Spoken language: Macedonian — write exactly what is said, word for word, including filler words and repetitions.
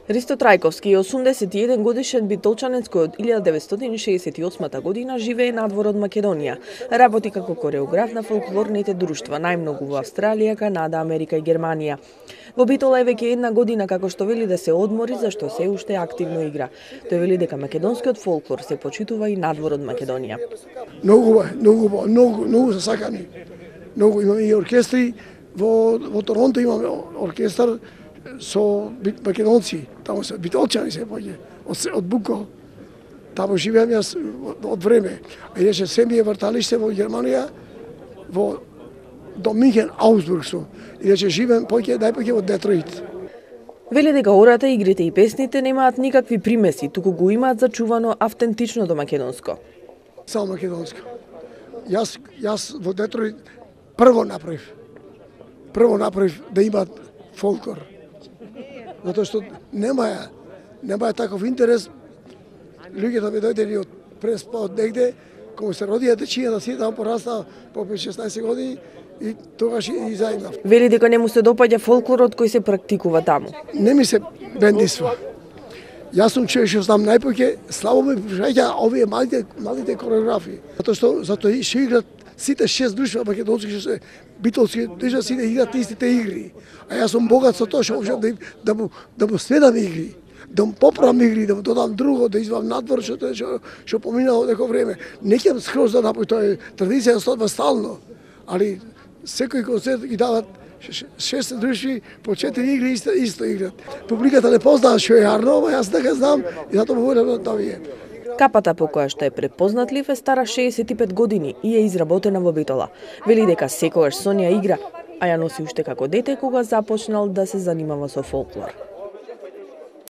Ристо Трајковски е осумдесет и еден годишен битолчанец кој од илјада деветстотини шеесет и осма година живее надвор од Македонија. Работи како кореограф на фолклорните друштва, најмногу во Австралија, Канада, Америка и Германија. Во Битола е веќе една година како што вели да се одмори зашто се уште активно игра. Тој вели дека македонскиот фолклор се почитува и надвор од Македонија. Многу, многу, многу, многу се сакани. Многу имаме и оркестри во во Торонто имаме оркестар со македонци, таму се битолчани се поќе, од, од Буко. Таму живеам јас од време. А иначе се ми е врталиште во Германија, во до Минхен, Аусбург сум. Иначе живеам поќе, најпоќе во Детройт. Вели дека ората, игрите и песните немаат никакви примеси, туку го имаат зачувано автентичното македонско. Само македонско. Јас, јас во Детройт прво направив. Прво направив да имаат фолклор. Затоа што нема нема таков интерес луѓето ми дојдени од Преспа од негде, кога се родија дечињата си таму порасна по пет-шеснаесет години и тогаш и заимав. Вели дека не му се допаѓа фолклорот кој се практикува таму. Не ми се бендисва. Јас сум човек што знам најпоќе, слабо ми пришаѓа овие малите малите кореографи. Затоа што затоа и што играт сите шест друштва македонски што се битолски, дежа сите играт истите игри. А јас сум богат со тоа што можам да, да му да му сведам игри, да му поправам игри, да му додам друго, да извам надвор што што што поминало неко време. Не ќе скроз да направи, тоа е традиција остава стално. Али секој концерт ги дават шест друштви по четири игри исто, исто играт. Публиката не познава што е арно, јас дека знам и затоа му волам да вие. Капата по која што е препознатлив е стара шеесет и пет години и е изработена во Битола. Вели дека секогаш со неа игра, а ја носи уште како дете кога започнал да се занимава со фолклор.